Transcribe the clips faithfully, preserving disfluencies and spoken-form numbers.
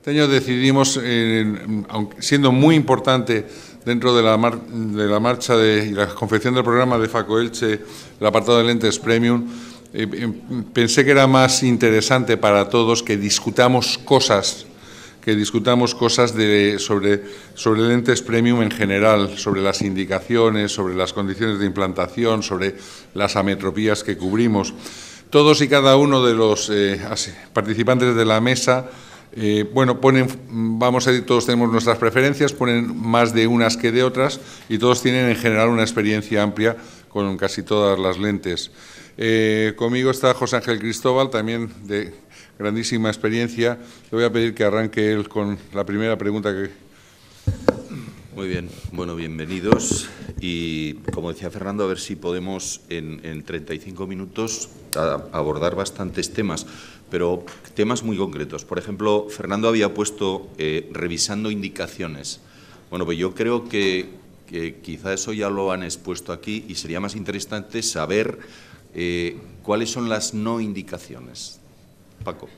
Este año decidimos, eh, aunque siendo muy importante dentro de la, mar, de la marcha de, y la confección del programa de Faco Elche, el apartado de lentes premium, eh, eh, pensé que era más interesante para todos que discutamos cosas, que discutamos cosas de, sobre, sobre lentes premium en general, sobre las indicaciones, sobre las condiciones de implantación, sobre las ametropías que cubrimos. Todos y cada uno de los eh, participantes de la mesa, eh, bueno, ponen, vamos a decir, todos tenemos nuestras preferencias, ponen más de unas que de otras y todos tienen en general una experiencia amplia con casi todas las lentes. Eh, conmigo está José Ángel Cristóbal, también de grandísima experiencia. Le voy a pedir que arranque él con la primera pregunta que... Muy bien, bueno, bienvenidos y, como decía Fernando, a ver si podemos en, en treinta y cinco minutos a, abordar bastantes temas, pero temas muy concretos. Por ejemplo, Fernando había puesto eh, revisando indicaciones. Bueno, pues yo creo que, que quizá eso ya lo han expuesto aquí y sería más interesante saber eh, cuáles son las no indicaciones. Paco.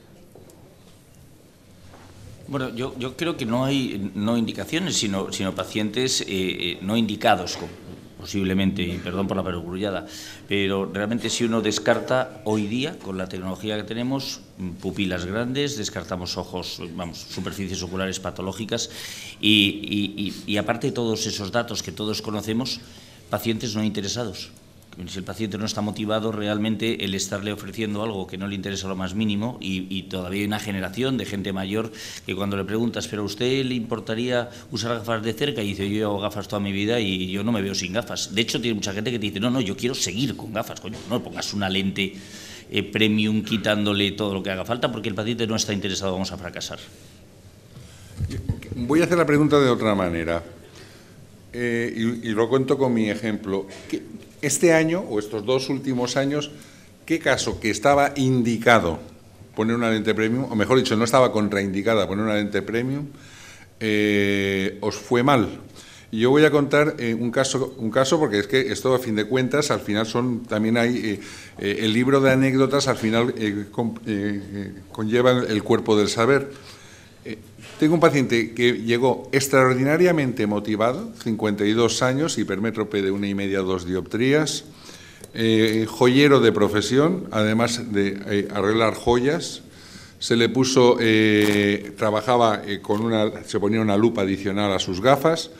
Bueno, yo, yo creo que no hay no indicaciones, sino, sino pacientes eh, no indicados, posiblemente, y perdón por la perogrullada, pero realmente si uno descarta hoy día, con la tecnología que tenemos, pupilas grandes, descartamos ojos, vamos, superficies oculares patológicas, y, y, y, y aparte de todos esos datos que todos conocemos, pacientes no interesados. Si el paciente no está motivado, realmente el estarle ofreciendo algo que no le interesa lo más mínimo, y, y todavía hay una generación de gente mayor que cuando le preguntas, ¿pero a usted le importaría usar gafas de cerca? Y dice, yo llevo gafas toda mi vida y yo no me veo sin gafas. De hecho, tiene mucha gente que te dice, no, no, yo quiero seguir con gafas, coño, no pongas una lente eh, premium quitándole todo lo que haga falta, porque el paciente no está interesado, vamos a fracasar. Voy a hacer la pregunta de otra manera, eh, y, y lo cuento con mi ejemplo. ¿Qué, Este año, o estos dos últimos años, ¿qué caso que estaba indicado poner una lente premium, o mejor dicho, no estaba contraindicada poner una lente premium, eh, os fue mal? Y yo voy a contar eh, un caso, un caso, porque es que esto, a fin de cuentas, al final son también hay eh, eh, el libro de anécdotas, al final eh, con, eh, conlleva el cuerpo del saber. Eh, tengo un paciente que llegó extraordinariamente motivado, cincuenta y dos años, hipermétrope de una y media, dos dioptrías, eh, joyero de profesión, además de eh, arreglar joyas. Se le puso, eh, trabajaba eh, con una, se ponía una lupa adicional a sus gafas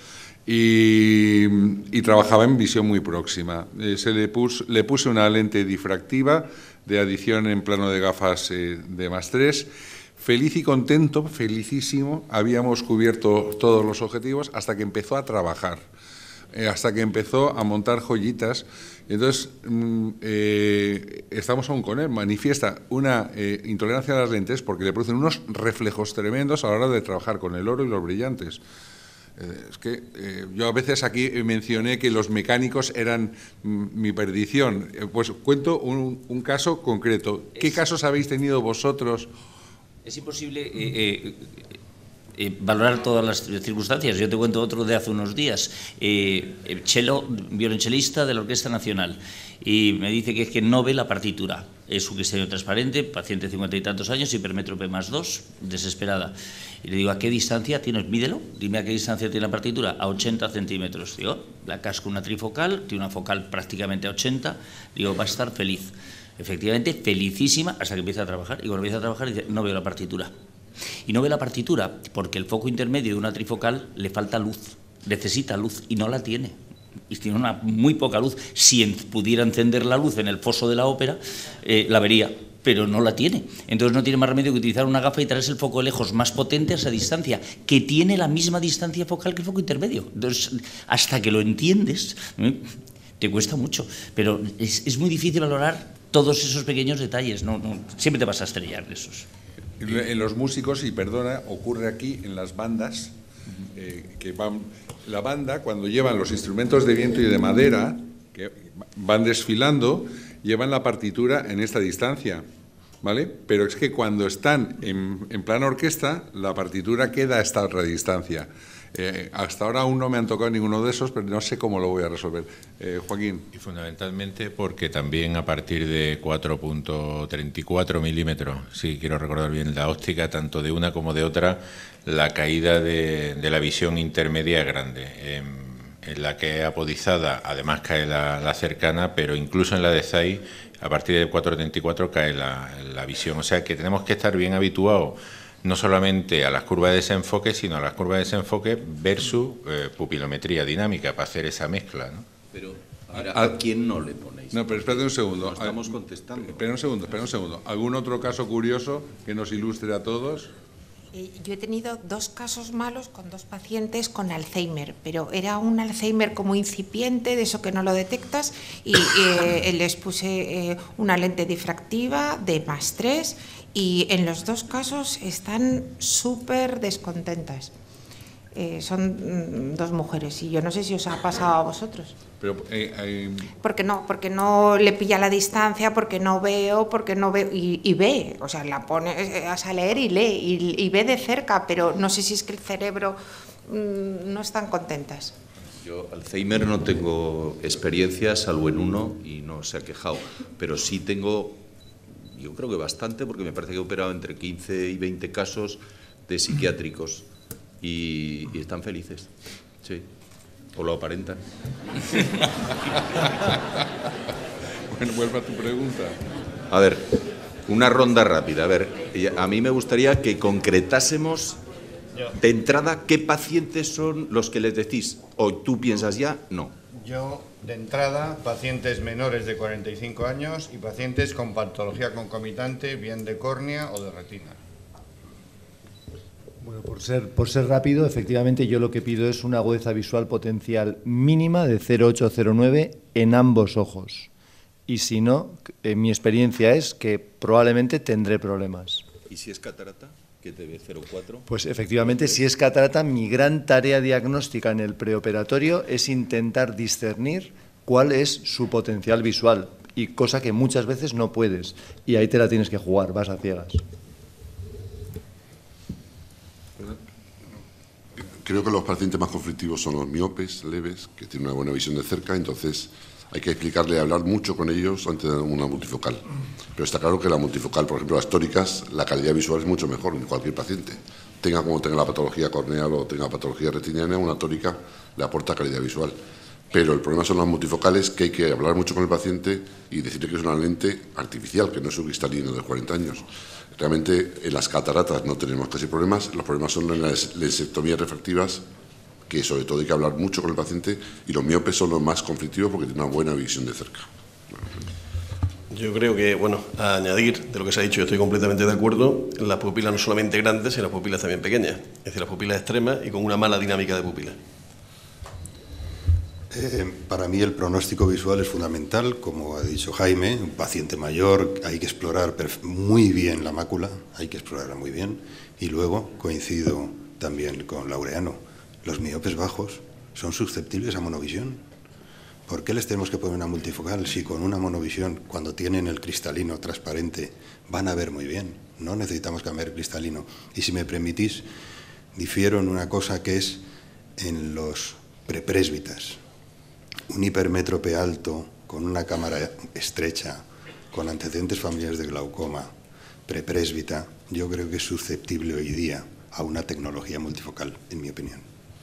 y, y trabajaba en visión muy próxima. Eh, se le, pus, le puse una lente difractiva de adición en plano de gafas eh, de más tres. Feliz y contento, felicísimo, habíamos cubierto todos los objetivos hasta que empezó a trabajar, eh, hasta que empezó a montar joyitas. Entonces, mm, eh, estamos aún con él, manifiesta una eh, intolerancia a las lentes porque le producen unos reflejos tremendos a la hora de trabajar con el oro y los brillantes. Eh, es que eh, yo a veces aquí mencioné que los mecánicos eran mm, mi perdición. Eh, pues cuento un, un caso concreto. ¿Qué casos habéis tenido vosotros? Es imposible eh, eh, eh, valorar todas las circunstancias. Yo te cuento otro de hace unos días. Eh, cello, violonchelista de la Orquesta Nacional, y me dice que es que no ve la partitura. Es un cristalino transparente, paciente de cincuenta y tantos años, hipermétrope más dos, desesperada. Y le digo, ¿a qué distancia tienes? Mídelo, dime a qué distancia tiene la partitura. A ochenta centímetros. Digo, la casco una trifocal, tiene una focal prácticamente a ochenta. Digo, va a estar feliz. Efectivamente, felicísima hasta que empieza a trabajar. Y cuando empieza a trabajar dice, no veo la partitura. Y no ve la partitura porque el foco intermedio de una trifocal le falta luz, necesita luz y no la tiene. Y tiene una muy poca luz. Si pudiera encender la luz en el foso de la ópera, eh, la vería, pero no la tiene. Entonces no tiene más remedio que utilizar una gafa y traerse el foco de lejos más potente a esa distancia, que tiene la misma distancia focal que el foco intermedio. Entonces, hasta que lo entiendes, ¿eh? te cuesta mucho. Pero es, es muy difícil valorar todos esos pequeños detalles, no, no, siempre te vas a estrellar de esos. En los músicos, y perdona, ocurre aquí en las bandas, eh, que van, la banda cuando llevan los instrumentos de viento y de madera, que van desfilando, llevan la partitura en esta distancia, ¿vale? Pero es que cuando están en, en plano orquesta, la partitura queda a esta otra distancia. Eh, hasta ahora aún no me han tocado ninguno de esos, pero no sé cómo lo voy a resolver. Eh, Joaquín. Y fundamentalmente porque también a partir de cuatro punto treinta y cuatro milímetros, sí, quiero recordar bien la óptica, tanto de una como de otra, la caída de, de la visión intermedia es grande. Eh, en la que es apodizada, además cae la, la cercana, pero incluso en la de Zeiss, a partir de cuatro punto treinta y cuatro cae la, la visión. O sea que tenemos que estar bien habituados no solamente a las curvas de desenfoque, sino a las curvas de desenfoque versus eh, pupilometría dinámica, para hacer esa mezcla, ¿no? Pero, ahora, ¿a quién no le ponéis? No, pero espérate un segundo. No estamos contestando. Espera un segundo, espera un segundo. ¿Algún otro caso curioso que nos ilustre a todos? Eh, yo he tenido dos casos malos con dos pacientes con Alzheimer, pero era un Alzheimer como incipiente, de eso que no lo detectas, y eh, les puse eh, una lente difractiva de más tres, y en los dos casos están súper descontentas. Eh, son mm, dos mujeres, y yo no sé si os ha pasado a vosotros. Pero, eh, eh, porque no, porque no le pilla la distancia, porque no veo, porque no veo, y, y ve, o sea, la pone a leer y lee, y, y ve de cerca, pero no sé si es que el cerebro mmm, no están contentas. Yo, Alzheimer, no tengo experiencia, salvo en uno, y no se ha quejado, pero sí tengo, yo creo que bastante, porque me parece que he operado entre quince y veinte casos de psiquiátricos, y, y están felices, sí. ¿O lo aparentan? Bueno, vuelve a tu pregunta. A ver, una ronda rápida. A ver, a mí me gustaría que concretásemos de entrada qué pacientes son los que les decís, o tú piensas ya, no. Yo, de entrada, pacientes menores de cuarenta y cinco años y pacientes con patología concomitante, bien de córnea o de retina. Bueno, por ser, por ser rápido, efectivamente yo lo que pido es una agudeza visual potencial mínima de cero coma ocho cero nueve en ambos ojos. Y si no, en mi experiencia es que probablemente tendré problemas. ¿Y si es catarata? ¿Qué te ve? ¿cero coma cuatro? Pues efectivamente, si es catarata, mi gran tarea diagnóstica en el preoperatorio es intentar discernir cuál es su potencial visual, y cosa que muchas veces no puedes. Y ahí te la tienes que jugar, vas a ciegas. Creo que los pacientes más conflictivos son los miopes leves, que tienen una buena visión de cerca, entonces hay que explicarle, hablar mucho con ellos antes de una multifocal. Pero está claro que la multifocal, por ejemplo, las tóricas, la calidad visual es mucho mejor en cualquier paciente. Tenga como tenga la patología corneal o tenga patología retiniana, una tórica le aporta calidad visual. Pero el problema son las multifocales, que hay que hablar mucho con el paciente y decirle que es una lente artificial, que no es un cristalino de cuarenta años. Realmente en las cataratas no tenemos casi problemas, los problemas son en las lensectomías refractivas, que sobre todo hay que hablar mucho con el paciente, y los miopes son los más conflictivos porque tienen una buena visión de cerca. Yo creo que, bueno, a añadir de lo que se ha dicho, yo estoy completamente de acuerdo, las pupilas no solamente grandes, sino las pupilas también pequeñas, es decir, las pupilas extremas y con una mala dinámica de pupilas. Eh, para mí el pronóstico visual es fundamental, como ha dicho Jaime, un paciente mayor, hay que explorar muy bien la mácula, hay que explorarla muy bien, y luego coincido también con Laureano, los miopes bajos son susceptibles a monovisión. ¿Por qué les tenemos que poner una multifocal si con una monovisión, cuando tienen el cristalino transparente, van a ver muy bien? No necesitamos cambiar el cristalino. Y si me permitís, difiero en una cosa que es en los prepresbitas. Un hipermétrope alto, con una cámara estrecha, con antecedentes familiares de glaucoma, prepresbita, yo creo que es susceptible hoy día a una tecnología multifocal, en mi opinión.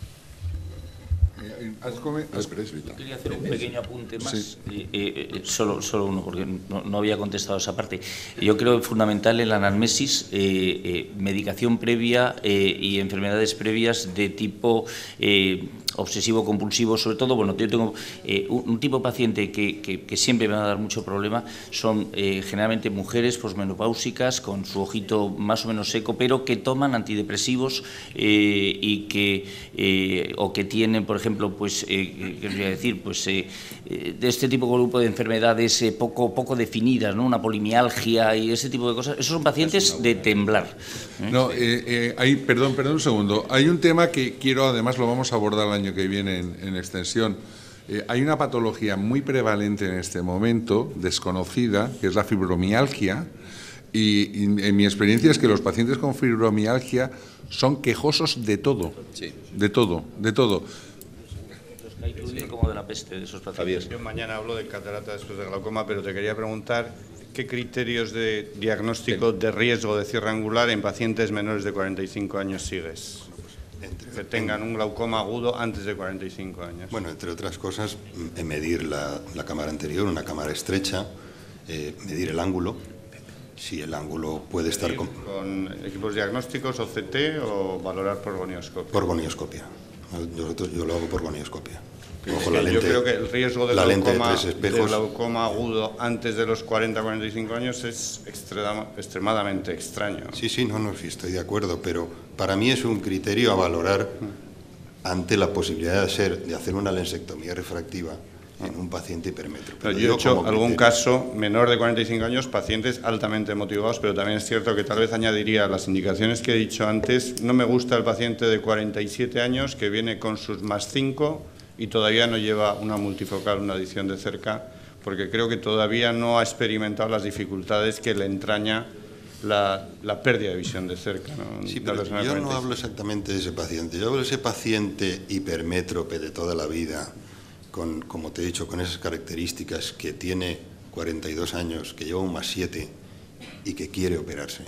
Yo quería hacer un pequeño apunte más, sí. eh, eh, solo, solo uno, porque no, no había contestado esa parte. Yo creo que es fundamental en la anamnesis eh, eh, medicación previa eh, y enfermedades previas de tipo eh, obsesivo-compulsivo, sobre todo. Bueno, yo tengo eh, un, un tipo de paciente que, que, que siempre me va a dar mucho problema, son eh, generalmente mujeres posmenopáusicas con su ojito más o menos seco, pero que toman antidepresivos eh, y que, eh, o que tienen, por ejemplo, ejemplo, pues, eh, ¿qué quería decir? Pues eh, de este tipo de grupo de enfermedades eh, poco, poco definidas, ¿no? Una polimialgia y ese tipo de cosas. Esos son pacientes de temblar. ¿eh? No, eh, eh, hay, perdón, perdón un segundo. Hay un tema que quiero, además lo vamos a abordar el año que viene en, en extensión. Eh, hay una patología muy prevalente en este momento, desconocida, que es la fibromialgia. Y, y en mi experiencia es que los pacientes con fibromialgia son quejosos de todo, sí. de todo, de todo. Como de la peste de esos pacientes. Yo mañana hablo de catarata después de glaucoma, pero te quería preguntar qué criterios de diagnóstico de riesgo de cierre angular en pacientes menores de cuarenta y cinco años sigues, que tengan un glaucoma agudo antes de cuarenta y cinco años. Bueno, entre otras cosas, en medir la, la cámara anterior, una cámara estrecha, eh, medir el ángulo, si el ángulo puede estar con, con equipos diagnósticos, O C T o valorar por gonioscopia. Por gonioscopia. Nosotros, yo lo hago por gonioscopia. Ojo, la lente, yo creo que el riesgo de la glaucoma, lente de, tres de espejos, glaucoma agudo antes de los cuarenta a cuarenta y cinco años es extrema, extremadamente extraño. Sí, sí, no, no, sí, estoy de acuerdo, pero para mí es un criterio a valorar ante la posibilidad de hacer, de hacer una lensectomía refractiva en un paciente hipermétrope. Pero yo he hecho algún caso menor de cuarenta y cinco años, pacientes altamente motivados, pero también es cierto que tal vez añadiría las indicaciones que he dicho antes. No me gusta el paciente de cuarenta y siete años que viene con sus más cinco y todavía no lleva una multifocal, una adición de cerca, porque creo que todavía no ha experimentado las dificultades que le entraña la, la pérdida de visión de cerca, ¿no? Sí, pero yo no hablo exactamente de ese paciente, yo hablo de ese paciente hipermétrope de toda la vida, con, como te he dicho, con esas características, que tiene cuarenta y dos años, que lleva un más siete y que quiere operarse.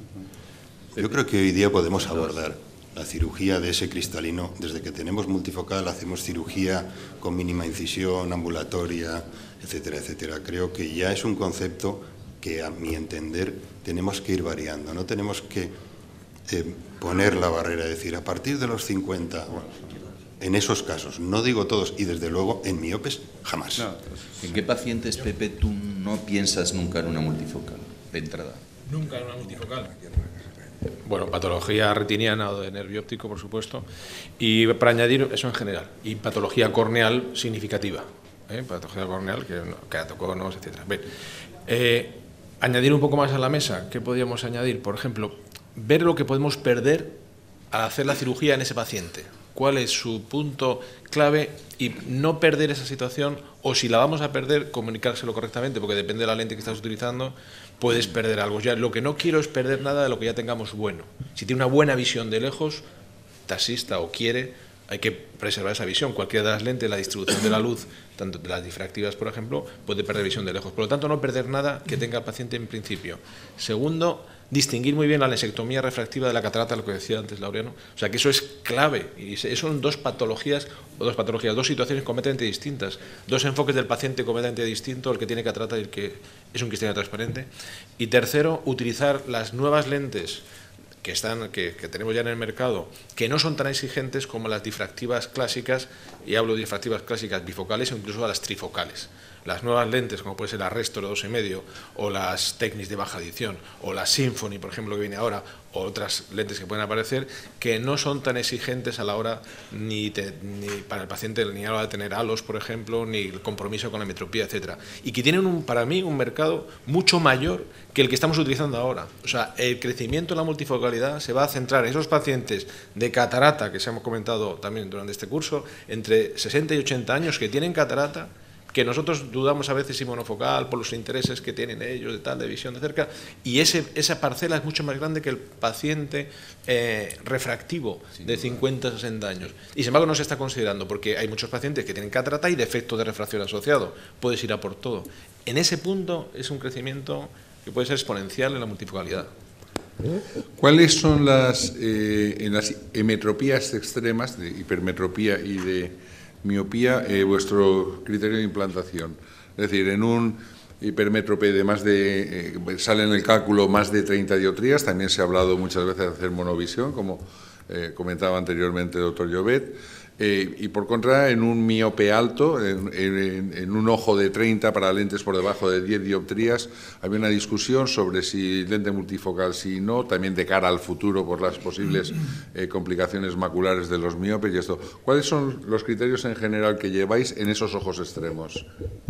Yo creo que hoy día podemos abordar la cirugía de ese cristalino. Desde que tenemos multifocal hacemos cirugía con mínima incisión, ambulatoria, etcétera, etcétera. Creo que ya es un concepto que, a mi entender, tenemos que ir variando. No tenemos que eh, poner la barrera, decir, a partir de los cincuenta, bueno, en esos casos, no digo todos, y desde luego en miopes, jamás. No. ¿En qué pacientes, Pepe, tú no piensas nunca en una multifocal, de entrada? Nunca en una multifocal. Bueno, patología retiniana o de nervio óptico, por supuesto, y para añadir eso en general, y patología corneal significativa, ¿eh? patología corneal, que queratoconos, etcétera. Bien, eh, añadir un poco más a la mesa, ¿qué podríamos añadir? Por ejemplo, ver lo que podemos perder al hacer la cirugía en ese paciente, cuál es su punto clave y no perder esa situación, o si la vamos a perder, comunicárselo correctamente, porque depende de la lente que estás utilizando, puedes perder algo. Ya, lo que no quiero es perder nada de lo que ya tengamos bueno. Si tiene una buena visión de lejos, taxista o quiere, hay que preservar esa visión. Cualquiera de las lentes, la distribución de la luz, tanto de las difractivas, por ejemplo, puede perder visión de lejos. Por lo tanto, no perder nada que tenga el paciente en principio. Segundo, distinguir muy bien la lensectomía refractiva de la catarata, lo que decía antes Laureano. O sea, que eso es clave. Y son dos patologías, o dos patologías, dos situaciones completamente distintas. Dos enfoques del paciente completamente distintos, el que tiene catarata y el que es un cristalino transparente. Y tercero, utilizar las nuevas lentes que, están, que, que tenemos ya en el mercado, que no son tan exigentes como las difractivas clásicas, y hablo de difractivas clásicas bifocales o incluso las trifocales. Las nuevas lentes, como puede ser la Restor dos y medio, o las Technics de baja edición, o la Symphony, por ejemplo, que viene ahora, o otras lentes que pueden aparecer, que no son tan exigentes a la hora, ni, te, ni para el paciente, ni a la hora de tener halos, por ejemplo, ni el compromiso con la metropía, etcétera. Y que tienen, un, para mí, un mercado mucho mayor que el que estamos utilizando ahora. O sea, el crecimiento en la multifocalidad se va a centrar en esos pacientes de catarata, que se hemos comentado también durante este curso, entre sesenta y ochenta años, que tienen catarata, que nosotros dudamos a veces si monofocal por los intereses que tienen ellos de tal, de visión de cerca, y ese, esa parcela es mucho más grande que el paciente eh, refractivo de cincuenta a sesenta años. Y sin embargo no se está considerando, porque hay muchos pacientes que tienen catarata y defecto de refracción asociado. Puedes ir a por todo. En ese punto es un crecimiento que puede ser exponencial en la multifocalidad. ¿Cuáles son las, eh, en las hemetropías extremas, de hipermetropía y de miopía, eh, vuestro criterio de implantación? Es decir, en un hipermétrope de más de, eh, sale en el cálculo más de treinta dioptrías, también se ha hablado muchas veces de hacer monovisión, como eh, comentaba anteriormente el doctor Llobet, eh, y por contra, en un miope alto, en, en, en un ojo de treinta para lentes por debajo de diez dioptrías, había una discusión sobre si lente multifocal, si no, también de cara al futuro por las posibles eh, complicaciones maculares de los miopes y esto. ¿Cuáles son los criterios en general que lleváis en esos ojos extremos?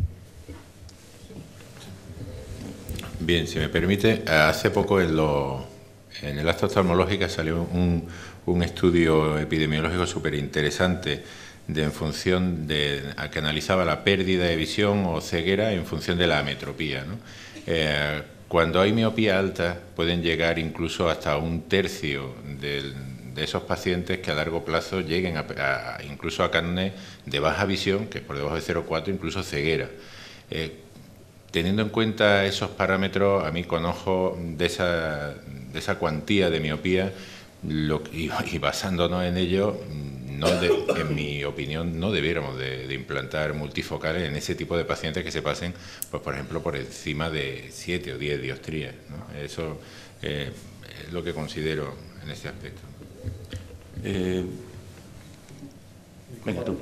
Bien, si me permite, hace poco en, lo, en el acta oftalmológica salió un, un estudio epidemiológico súper interesante de, en función de, que analizaba la pérdida de visión o ceguera en función de la ametropía, ¿no? Eh, Cuando hay miopía alta, pueden llegar incluso hasta un tercio del, de esos pacientes que a largo plazo lleguen a, a, incluso a carne de baja visión, que es por debajo de cero coma cuatro, incluso ceguera. Eh, teniendo en cuenta esos parámetros, a mí con ojo de esa, de esa cuantía de miopía, lo, y, y basándonos en ello, no de, en mi opinión, no debiéramos de, de implantar multifocales en ese tipo de pacientes que se pasen, pues por ejemplo, por encima de siete o diez dioptrías, ¿no? Eso eh, es lo que considero en ese aspecto. Eh, venga tú.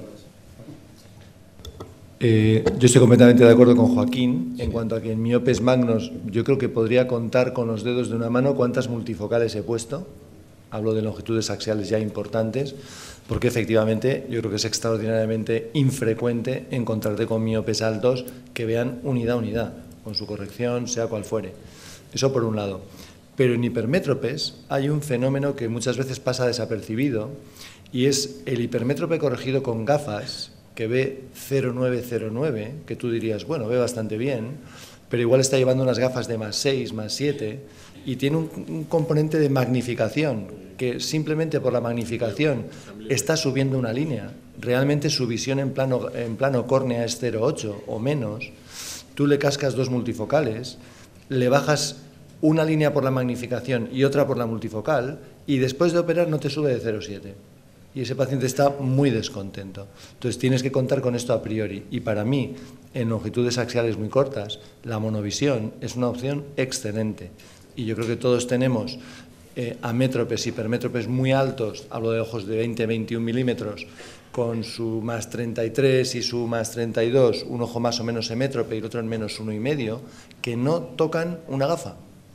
Eh, yo estoy completamente de acuerdo con Joaquín en cuanto a que en miopes magnos yo creo que podría contar con los dedos de una mano cuántas multifocales he puesto. Hablo de longitudes axiales ya importantes, porque efectivamente yo creo que es extraordinariamente infrecuente encontrarte con miopes altos que vean unidad a unidad, con su corrección, sea cual fuere. Eso por un lado. Pero en hipermétropes hay un fenómeno que muchas veces pasa desapercibido, y es el hipermétrope corregido con gafas, que ve cero coma nueve cero nueve, que tú dirías, bueno, ve bastante bien, pero igual está llevando unas gafas de más seis, más siete, y tiene un, un componente de magnificación, que simplemente por la magnificación está subiendo una línea. Realmente su visión en plano, en plano córnea es cero coma ocho o menos. Tú le cascas dos multifocales, le bajas una línea por la magnificación y otra por la multifocal, y después de operar no te sube de cero coma siete. Y ese paciente está muy descontento. Entonces tienes que contar con esto a priori. Y para mí, en longitudes axiales muy cortas, la monovisión es una opción excelente. Y yo creo que todos tenemos eh, amétropes, hipermétropes muy altos, hablo de ojos de veinte a veintiún milímetros, con su más treinta y tres y su más treinta y dos, un ojo más o menos hemétrope y el otro en menos uno y medio, que no tocan una gafa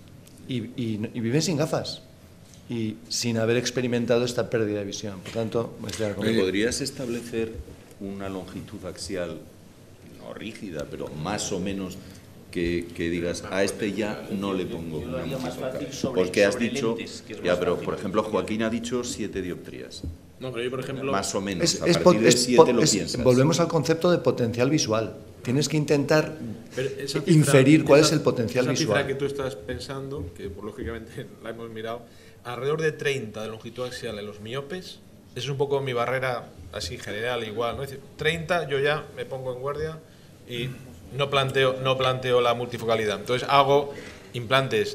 y, y, y viven sin gafas y sin haber experimentado esta pérdida de visión. Por tanto, ¿podrías establecer una longitud axial, no rígida, pero más o menos, que, que digas, a este ya no le pongo una multifocal? Porque has dicho, ya, pero por ejemplo, Joaquín ha dicho siete dioptrías. No, pero yo, por ejemplo, más o menos, es, a es, partir es, de siete lo es, piensas. Volvemos al concepto de potencial visual. Tienes que intentar cifra, inferir cuál esa, es el potencial esa visual. Esa cifra que tú estás pensando, que por lógicamente la hemos mirado, alrededor de treinta de longitud axial en los miopes, es un poco mi barrera así general igual, ¿no? Es decir, treinta yo ya me pongo en guardia y no planteo, no planteo la multifocalidad. Entonces hago implantes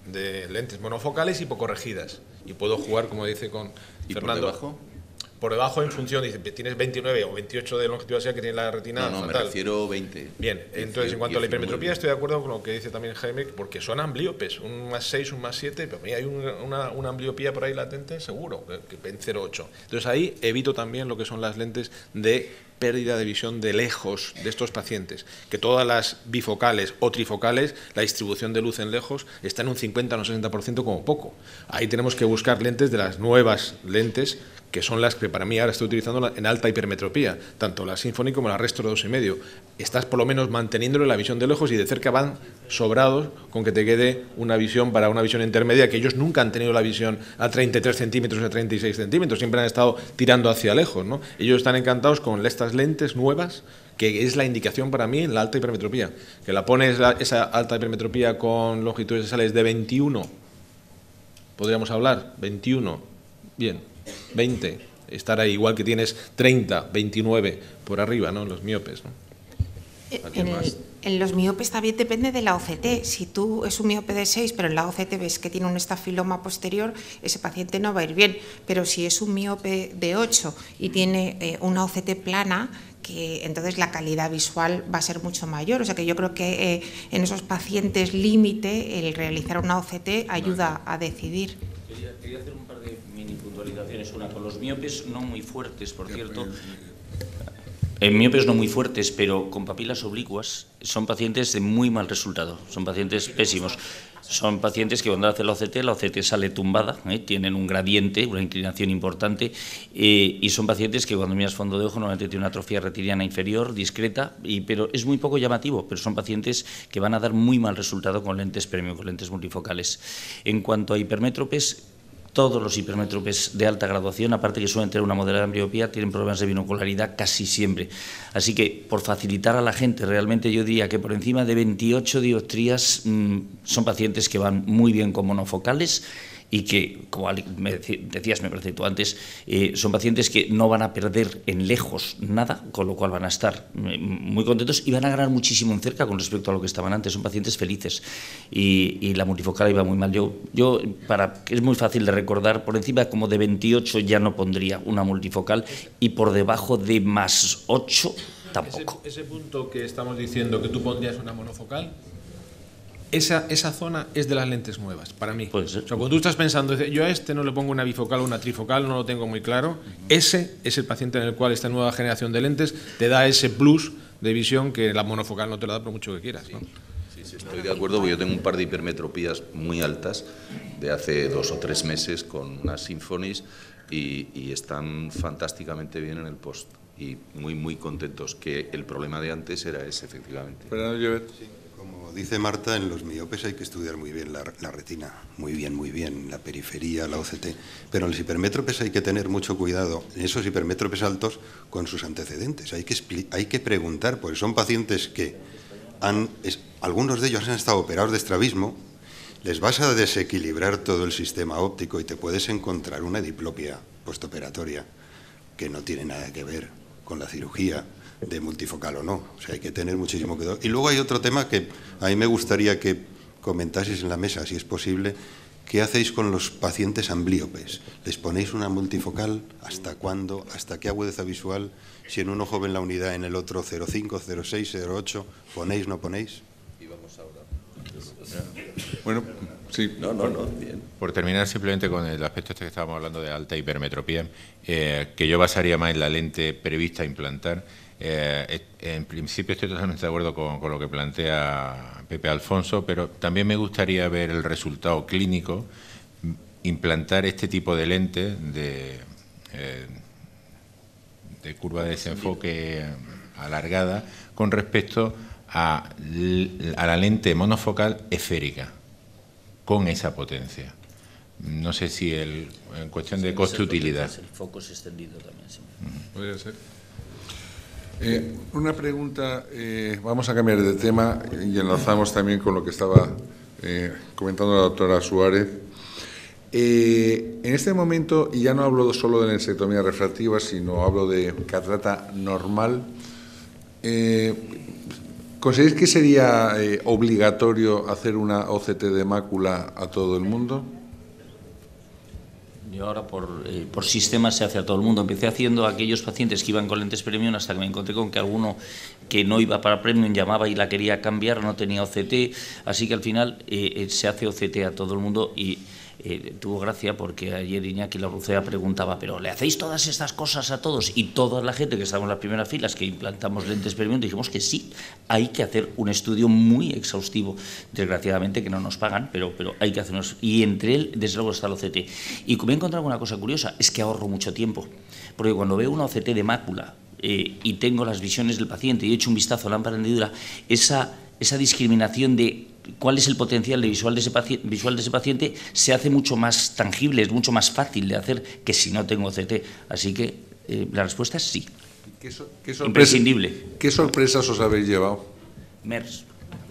de lentes monofocales hipocorregidas y puedo jugar, como dice con ¿Y Fernando. por debajo? Por debajo, en función, dice, tienes veintinueve o veintiocho de longitud axial que tiene la retina No, no, fatal. me refiero veinte. Bien, entonces en cuanto a la hipermetropía estoy de acuerdo con lo que dice también Jaime, porque son ambliopes, un más seis, un más siete, pero hay una, una, una ambliopía por ahí latente seguro, que, que en cero coma ocho. Entonces ahí evito también lo que son las lentes de pérdida de visión de lejos de estos pacientes, que todas las bifocales o trifocales, la distribución de luz en lejos está en un cincuenta o un sesenta por ciento como poco. Ahí tenemos que buscar lentes de las nuevas lentes, que son las que para mí ahora estoy utilizando en alta hipermetropía, tanto la Symfony como la Restro dos y medio. Estás por lo menos manteniéndole la visión de lejos y de cerca van sobrados con que te quede una visión para una visión intermedia, que ellos nunca han tenido la visión a treinta y tres centímetros, a treinta y seis centímetros, siempre han estado tirando hacia lejos, ¿no? Ellos están encantados con estas lentes nuevas, que es la indicación para mí en la alta hipermetropía, que la pones la, esa alta hipermetropía con longitudes axiales de veintiuno, podríamos hablar, veintiuno, bien, veinte, estar ahí, igual que tienes treinta, veintinueve por arriba, ¿no? Los miopes, ¿no? En, el, en los miopes también depende de la O C T. Si tú es un miope de seis, pero en la O C T ves que tiene un estafiloma posterior, ese paciente no va a ir bien. Pero si es un miope de ocho y tiene eh, una O C T plana, que entonces la calidad visual va a ser mucho mayor. O sea que yo creo que eh, en esos pacientes límite el realizar una O C T ayuda a decidir. Quería, quería hacer un par de mini puntualizaciones. Una, con los miopes no muy fuertes, por cierto. En miopes no muy fuertes, pero con papilas oblicuas, son pacientes de muy mal resultado, son pacientes pésimos. Son pacientes que cuando hacen la O C T, la O C T sale tumbada, ¿eh? Tienen un gradiente, una inclinación importante, eh, y son pacientes que cuando miras fondo de ojo normalmente tienen una atrofia retiniana inferior, discreta, y, pero es muy poco llamativo, pero son pacientes que van a dar muy mal resultado con lentes premium, con lentes multifocales. En cuanto a hipermétropes, todos los hipermétropes de alta graduación, aparte que suelen tener una moderada miopía, tienen problemas de binocularidad casi siempre. Así que, por facilitar a la gente, realmente yo diría que por encima de veintiocho dioptrías mmm, son pacientes que van muy bien con monofocales y que, como me decías, me parece tú antes, eh, son pacientes que no van a perder en lejos nada, con lo cual van a estar muy contentos y van a ganar muchísimo en cerca con respecto a lo que estaban antes. Son pacientes felices y, y la multifocal iba muy mal. Yo, yo para que es muy fácil de recordar, por encima como de veintiocho ya no pondría una multifocal y por debajo de más ocho tampoco. Ese, ese punto que estamos diciendo que tú pondrías una monofocal, Esa, esa zona es de las lentes nuevas, para mí. Pues, o sea, cuando tú estás pensando, yo a este no le pongo una bifocal o una trifocal, no lo tengo muy claro, ese es el paciente en el cual esta nueva generación de lentes te da ese plus de visión que la monofocal no te lo da por mucho que quieras, ¿no? Sí, sí, estoy de acuerdo, porque yo tengo un par de hipermetropías muy altas de hace dos o tres meses con unas Symphonies y, y están fantásticamente bien en el post y muy, muy contentos, que el problema de antes era ese, efectivamente. Fernando Llobet. Sí. Como dice Marta, en los miopes hay que estudiar muy bien la, la retina, muy bien, muy bien, la periferia, la O C T, pero en los hipermétropes hay que tener mucho cuidado, en esos hipermétropes altos, con sus antecedentes. Hay que, hay que preguntar, porque son pacientes que han, es, algunos de ellos han estado operados de estrabismo, les vas a desequilibrar todo el sistema óptico y te puedes encontrar una diplopia postoperatoria que no tiene nada que ver con la cirugía de multifocal o no, o sea, hay que tener muchísimo cuidado. Y luego hay otro tema que a mí me gustaría que comentaseis en la mesa, si es posible. ¿Qué hacéis con los pacientes ambliopes? ¿Les ponéis una multifocal? ¿Hasta cuándo? ¿Hasta qué agudeza visual? Si en un ojo ven la unidad, en el otro cero coma cinco, cero coma seis, cero coma ocho, ¿ponéis, no ponéis? Y vamos ahora. Bueno, sí. No, no, no, bien. Por terminar simplemente con el aspecto este que estábamos hablando de alta hipermetropía, eh, que yo basaría más en la lente prevista a implantar. Eh, en principio estoy totalmente de acuerdo con, con lo que plantea Pepe Alfonso, pero también me gustaría ver el resultado clínico, implantar este tipo de lente de, eh, de curva de desenfoque alargada con respecto a, a la lente monofocal esférica, con esa potencia. No sé si el, en cuestión de coste-utilidad. El foco es extendido también, sí. Podría ser. Eh, una pregunta, eh, vamos a cambiar de tema y enlazamos también con lo que estaba eh, comentando la doctora Suárez. Eh, en este momento, y ya no hablo solo de la lensectomía refractiva, sino hablo de catarata normal, eh, ¿consideráis que sería eh, obligatorio hacer una O C T de mácula a todo el mundo? Yo ahora por, eh, por sistema se hace a todo el mundo. Empecé haciendo a aquellos pacientes que iban con lentes premium hasta que me encontré con que alguno que no iba para premium llamaba y la quería cambiar, no tenía O C T, así que al final eh, se hace O C T a todo el mundo y eh, tuvo gracia porque ayer Iñaki Larrucea preguntaba, pero ¿le hacéis todas estas cosas a todos? Y toda la gente que estamos en las primeras filas que implantamos lentes premium dijimos que sí, hay que hacer un estudio muy exhaustivo, desgraciadamente que no nos pagan, pero, pero hay que hacernos, y entre él desde luego está el O C T. Y me he encontrado una cosa curiosa, es que ahorro mucho tiempo, porque cuando veo una O C T de mácula eh, y tengo las visiones del paciente y he hecho un vistazo a la lámpara de hendidura, esa, esa discriminación de cuál es el potencial de visual de, ese paciente, visual de ese paciente se hace mucho más tangible, es mucho más fácil de hacer que si no tengo O C T. Así que eh, la respuesta es sí. ¿Qué, so, qué sorpresa, imprescindible. ¿Qué sorpresas os habéis llevado? MERS.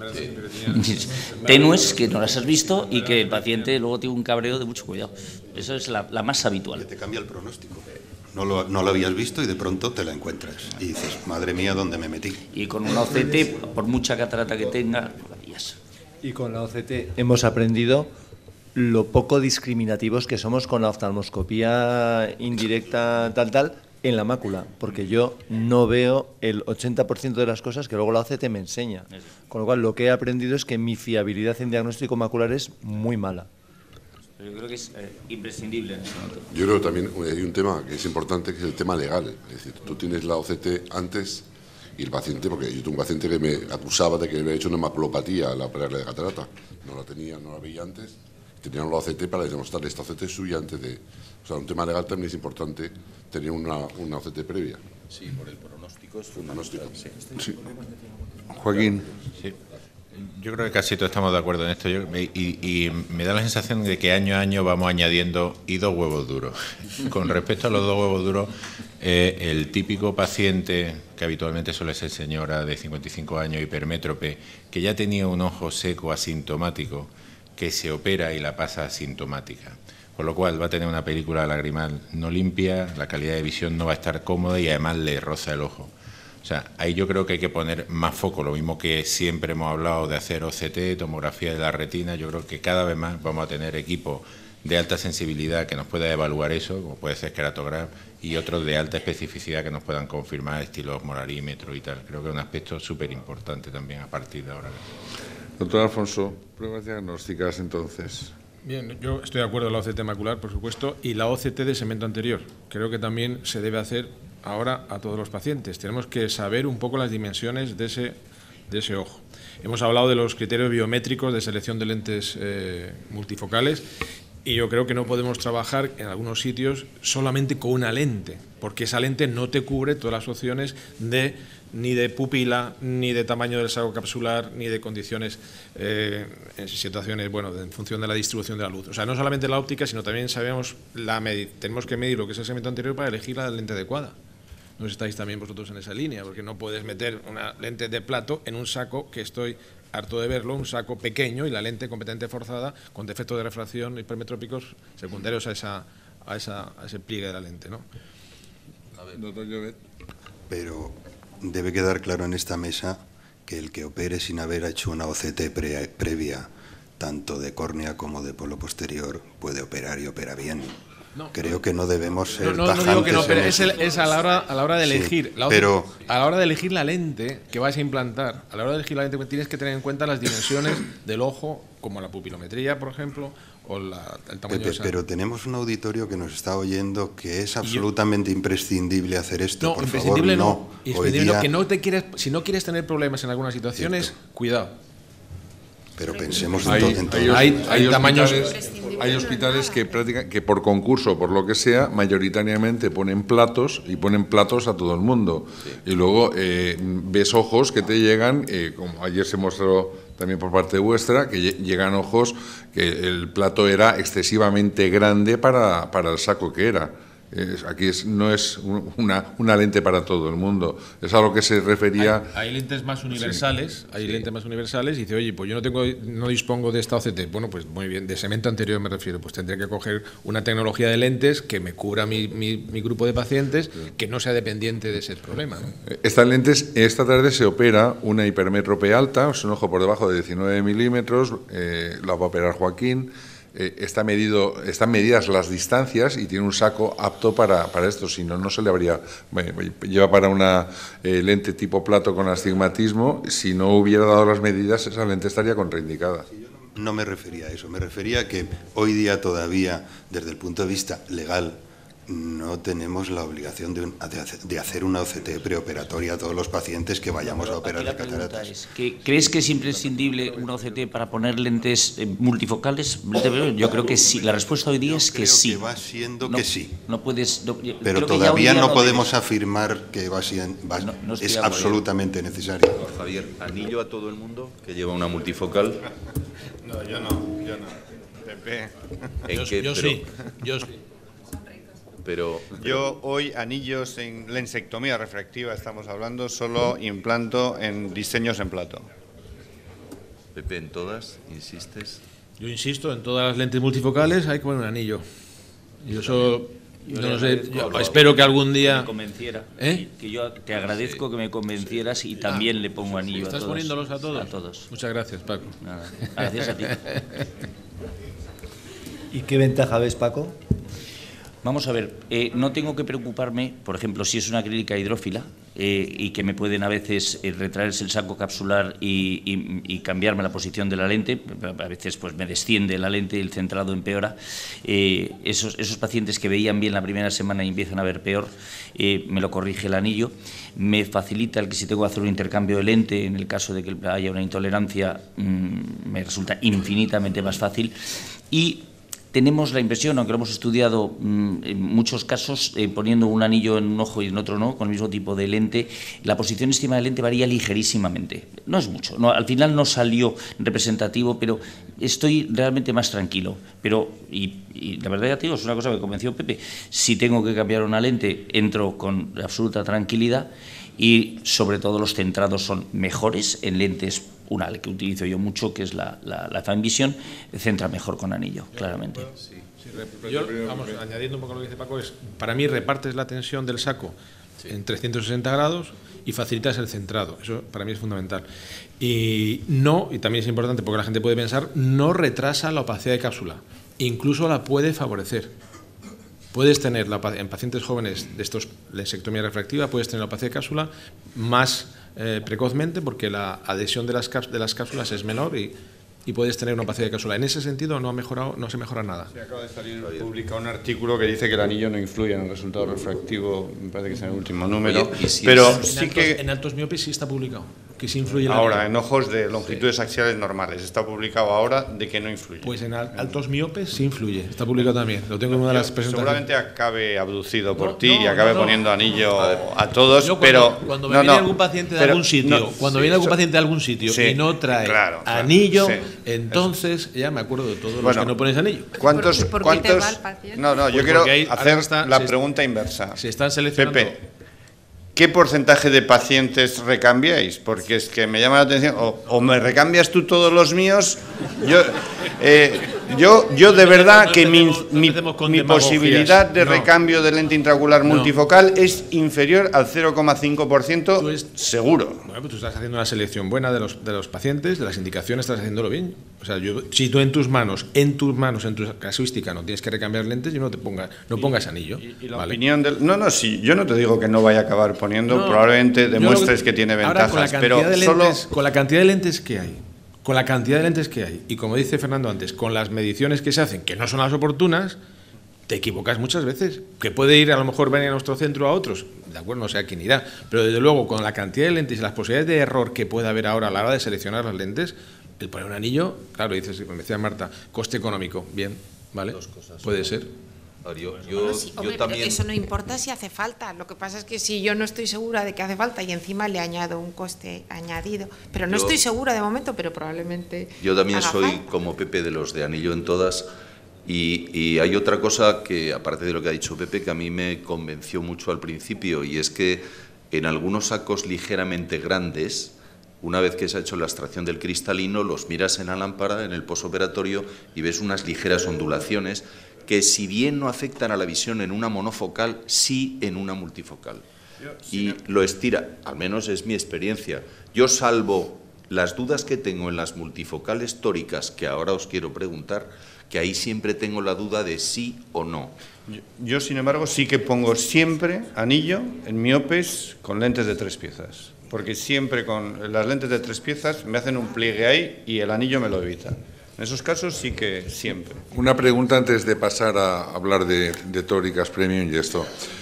Tenues, que no las has visto y que el paciente luego tiene un cabreo de mucho cuidado. Eso es la, la más habitual. Que te cambia el pronóstico. No lo, no lo habías visto y de pronto te la encuentras. Y dices, madre mía, ¿dónde me metí? Y con una O C T, por mucha catarata que tenga, maravillas. Y con la O C T hemos aprendido lo poco discriminativos que somos con la oftalmoscopía indirecta, tal, tal, en la mácula, porque yo no veo el ochenta por ciento de las cosas que luego la O C T me enseña. Con lo cual, lo que he aprendido es que mi fiabilidad en diagnóstico macular es muy mala. Yo creo que es eh, imprescindible en ese momento. Yo creo que también hay un tema que es importante, que es el tema legal. Es decir, tú tienes la O C T antes y el paciente, porque yo tuve un paciente que me acusaba de que le había hecho una maculopatía al operarle de catarata. No la tenía, no la veía antes. Tenían la O C T para demostrarle esta O C T suya antes de... O sea, un tema legal también es importante tener una, una O C T previa. Sí, por el pronóstico es fundamental. Sí. Sí. Joaquín. Sí. Yo creo que casi todos estamos de acuerdo en esto yo, y, y me da la sensación de que año a año vamos añadiendo y dos huevos duros. Con respecto a los dos huevos duros, eh, el típico paciente, que habitualmente suele ser señora de cincuenta y cinco años, hipermétrope, que ya tenía un ojo seco asintomático, que se opera y la pasa asintomática. Con lo cual va a tener una película lagrimal no limpia, la calidad de visión no va a estar cómoda y además le roza el ojo. O sea, ahí yo creo que hay que poner más foco, lo mismo que siempre hemos hablado de hacer O C T, tomografía de la retina. Yo creo que cada vez más vamos a tener equipos de alta sensibilidad que nos pueda evaluar eso, como puede ser Keratograph, y otros de alta especificidad que nos puedan confirmar estilo osmolarímetro y tal. Creo que es un aspecto súper importante también a partir de ahora. Doctor Alfonso, pruebas diagnósticas entonces. Bien, yo estoy de acuerdo en la O C T macular, por supuesto, y la O C T de segmento anterior. Creo que también se debe hacer ahora a todos los pacientes. Tenemos que saber un poco las dimensiones de ese, de ese ojo. Hemos hablado de los criterios biométricos de selección de lentes eh, multifocales y yo creo que no podemos trabajar en algunos sitios solamente con una lente, porque esa lente no te cubre todas las opciones de ni de pupila, ni de tamaño del saco capsular, ni de condiciones eh, en situaciones, bueno, en función de la distribución de la luz. O sea, no solamente la óptica, sino también sabemos la tenemos que medir lo que es el segmento anterior para elegir la lente adecuada. No estáis también vosotros en esa línea, porque no puedes meter una lente de plato en un saco que estoy harto de verlo, un saco pequeño y la lente completamente forzada con defectos de refracción hipermetrópicos secundarios a, esa, a, esa, a ese pliegue de la lente, ¿no? A ver, doctor Llobet. Pero debe quedar claro en esta mesa que el que opere sin haber hecho una O C T pre previa, tanto de córnea como de polo posterior, puede operar y opera bien. No, Creo que no debemos ser no, no, tajantes. No digo que no, pero es, el, es a la hora, a la hora de elegir. Sí, la pero, a la hora de elegir la lente que vas a implantar, a la hora de elegir la lente tienes que tener en cuenta las dimensiones del ojo, como la pupilometría, por ejemplo, o la, el tamaño Pepe, de esa. Pero tenemos un auditorio que nos está oyendo que es absolutamente yo, imprescindible hacer esto. No, por imprescindible favor, no. no. Imprescindible día, no, que no te quieres, si no quieres tener problemas en algunas situaciones, cierto. Cuidado. Pero pensemos hay, en todo. Hay, hay, hay, hay tamaños. Hay hospitales que, práctica, que por concurso, por lo que sea, mayoritariamente ponen platos y ponen platos a todo el mundo. Sí. Y luego eh, ves ojos que te llegan, eh, como ayer se mostró también por parte vuestra, que llegan ojos que el plato era excesivamente grande para, para el saco que era. Es, aquí es, no es una, una lente para todo el mundo, es a lo que se refería. Hay, hay lentes más universales, sí, hay sí. lentes más universales y dice, oye, pues yo no tengo, no dispongo de esta O C T. Bueno, pues muy bien, de segmento anterior me refiero, pues tendría que coger una tecnología de lentes que me cubra mi, mi, mi grupo de pacientes, sí. que no sea dependiente de ese problema, ¿no? Estas lentes, esta tarde se opera una hipermétrope alta, es un ojo por debajo de diecinueve milímetros, eh, la va a operar Joaquín. Eh, está medido, están medidas las distancias y tiene un saco apto para, para esto, si no, no se le habría... Bueno, lleva para una eh, lente tipo plato con astigmatismo, si no hubiera dado las medidas, esa lente estaría contraindicada. No me refería a eso, me refería a que hoy día todavía, desde el punto de vista legal, no tenemos la obligación de, un, de hacer una O C T preoperatoria a todos los pacientes que vayamos a operar de cataratas. Es que, ¿crees que es imprescindible una O C T para poner lentes multifocales? Yo creo que sí. La respuesta hoy día es que sí. Creo que va siendo no, que sí. No puedes. No, pero todavía no, no podemos debes. afirmar que va siendo, va, no, no es absolutamente necesario. Javier, ¿anillo a todo el mundo que lleva una multifocal? No, yo no, yo no. Pepe. Yo, yo sí, yo sí. Pero, yo hoy anillos en lensectomía refractiva estamos hablando, solo implanto en diseños en plato. Pepe, ¿en todas insistes? Yo insisto, en todas las lentes multifocales hay que poner un anillo. Yo solo, yo no sé, yo espero que algún día... Me convenciera. ¿Eh? Que yo te agradezco sí. que me convencieras y también ah, le pongo anillo ¿estás a todos. ¿Estás poniéndolos a todos? A todos. Muchas gracias, Paco. Nada, gracias a ti. ¿Y qué ventaja ves, Paco? Vamos a ver, eh, no tengo que preocuparme, por ejemplo, si es una clínica hidrófila eh, y que me pueden a veces eh, retraerse el saco capsular y, y, y cambiarme la posición de la lente, a veces pues me desciende la lente y el centrado empeora. Eh, esos, esos pacientes que veían bien la primera semana y empiezan a ver peor, eh, me lo corrige el anillo, me facilita el que si tengo que hacer un intercambio de lente, en el caso de que haya una intolerancia, mmm, me resulta infinitamente más fácil y tenemos la impresión, aunque lo hemos estudiado mmm, en muchos casos, eh, poniendo un anillo en un ojo y en otro no, con el mismo tipo de lente, la posición encima de lente varía ligerísimamente. No es mucho, no, al final no salió representativo, pero estoy realmente más tranquilo. Pero, y, y la verdad ya te digo, es una cosa que me convenció Pepe, si tengo que cambiar una lente, entro con absoluta tranquilidad y sobre todo los centrados son mejores en lentes. Una que utilizo yo mucho, que es la, la, la Fine Vision, centra mejor con anillo, claramente. Sí, sí, yo, vamos, añadiendo un poco lo que dice Paco, es, para mí repartes la tensión del saco sí. en trescientos sesenta grados y facilitas el centrado. Eso para mí es fundamental. Y no, y también es importante porque la gente puede pensar, no retrasa la opacidad de cápsula, incluso la puede favorecer. Puedes tener, la, en pacientes jóvenes de estos la sectomía refractiva, puedes tener la opacidad de cápsula más eh, precozmente porque la adhesión de las, de las cápsulas es menor y, y puedes tener una opacidad de cápsula. En ese sentido no ha mejorado, no se mejora nada. Se acaba de salir publicado un artículo que dice que el anillo no influye en el resultado refractivo, me parece que es en el último número, Oye, si pero es, sí en altos, que... En altos miopes sí está publicado. Que sí influye ahora, en ojos de longitudes sí. axiales normales. Está publicado ahora de que no influye. Pues en altos miopes sí influye. Está publicado también. Lo tengo en una de las presentaciones. Seguramente acabe abducido por no, ti no, y acabe no, no. poniendo anillo a, a todos, Yo cuando, pero... Cuando me no, viene no, algún paciente de pero, algún sitio, no, cuando sí, viene algún eso, paciente de algún sitio sí, y no trae claro, claro, anillo, sí, entonces eso. Ya me acuerdo de todos bueno, los que no pones anillo. ¿Cuántos? ¿Por, por cuántos qué te va el paciente? No, no, yo pues quiero hay, hacer está, la se, pregunta inversa. Se están seleccionando... Pepe, ¿qué porcentaje de pacientes recambiáis? Porque es que me llama la atención, o, o me recambias tú todos los míos, yo, eh, yo, yo de verdad no, que mi, mi, mi posibilidad de no. recambio de lente intraocular no. multifocal es inferior al cero coma cinco por ciento es, seguro. Bueno, pues tú estás haciendo una selección buena de los, de los pacientes, de las indicaciones, estás haciéndolo bien. O sea, yo, si tú en tus manos, en tus manos, en tu casuística no tienes que recambiar lentes, yo no te ponga, no pongas anillo. Y, y la ¿vale? opinión del, no, no, sí, yo no te digo que no vaya a acabar poniendo, no, probablemente demuestres que, que tiene ventajas, ahora, con pero de lentes, solo... Con la cantidad de lentes que hay, con la cantidad de lentes que hay, y como dice Fernando antes, con las mediciones que se hacen, que no son las oportunas, te equivocas muchas veces, que puede ir a lo mejor venir a nuestro centro a otros, de acuerdo, no sé a quién irá, pero desde luego con la cantidad de lentes y las posibilidades de error que puede haber ahora a la hora de seleccionar las lentes, el poner un anillo, claro, dices, me decía Marta, coste económico, bien, ¿vale? Dos cosas. Puede ser. Yo, yo, bueno, sí, hombre, yo también... Eso no importa si hace falta, lo que pasa es que si yo no estoy segura de que hace falta y encima le añado un coste añadido, pero no yo, estoy segura de momento, pero probablemente yo también haga soy falta. Como Pepe de los de anillo en todas y, y hay otra cosa que aparte de lo que ha dicho Pepe que a mí me convenció mucho al principio y es que en algunos sacos ligeramente grandes, una vez que se ha hecho la extracción del cristalino, los miras en la lámpara en el posoperatorio y ves unas ligeras ondulaciones que si bien no afectan a la visión en una monofocal, sí en una multifocal. Y lo estira, al menos es mi experiencia. Yo salvo las dudas que tengo en las multifocales tóricas, que ahora os quiero preguntar, que ahí siempre tengo la duda de sí o no. Yo, yo sin embargo, sí que pongo siempre anillo en miopes con lentes de tres piezas. Porque siempre con las lentes de tres piezas me hacen un pliegue ahí y el anillo me lo evita. En esos casos sí que siempre. Una pregunta antes de pasar a hablar de, de tóricas premium y esto.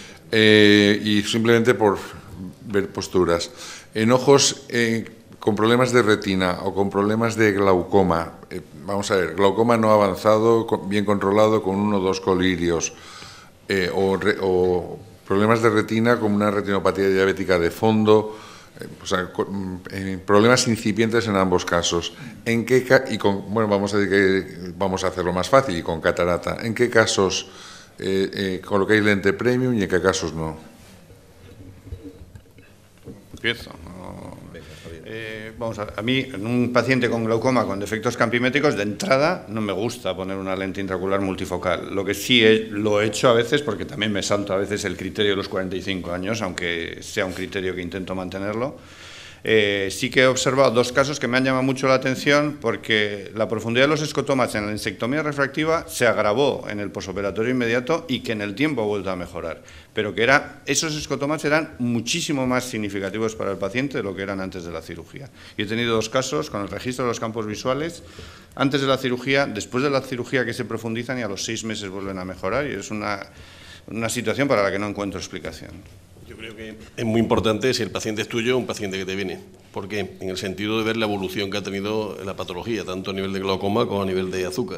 Eh, y simplemente por ver posturas. En ojos eh, con problemas de retina o con problemas de glaucoma, eh, vamos a ver, glaucoma no avanzado, bien controlado con uno o dos colirios, eh, o, re, o problemas de retina como una retinopatía diabética de fondo, o sea, eh, problemas incipientes en ambos casos. ¿En qué ca y con, bueno, vamos a decir que vamos a hacerlo más fácil y con catarata. ¿En qué casos eh, eh, colocáis lente premium y en qué casos no? Empiezo. Eh, vamos a, a mí, en un paciente con glaucoma con defectos campimétricos, de entrada no me gusta poner una lente intraocular multifocal. Lo que sí he, lo he hecho a veces, porque también me salto a veces el criterio de los cuarenta y cinco años, aunque sea un criterio que intento mantenerlo. Eh, sí que he observado dos casos que me han llamado mucho la atención porque la profundidad de los escotomas en la insectomía refractiva se agravó en el posoperatorio inmediato y que en el tiempo ha vuelto a mejorar, pero que era, esos escotomas eran muchísimo más significativos para el paciente de lo que eran antes de la cirugía. Y he tenido dos casos con el registro de los campos visuales, antes de la cirugía, después de la cirugía que se profundizan y a los seis meses vuelven a mejorar y es una, una situación para la que no encuentro explicación. Yo creo que es muy importante si el paciente es tuyo o un paciente que te viene. ¿Por qué? En el sentido de ver la evolución que ha tenido la patología, tanto a nivel de glaucoma como a nivel de azúcar.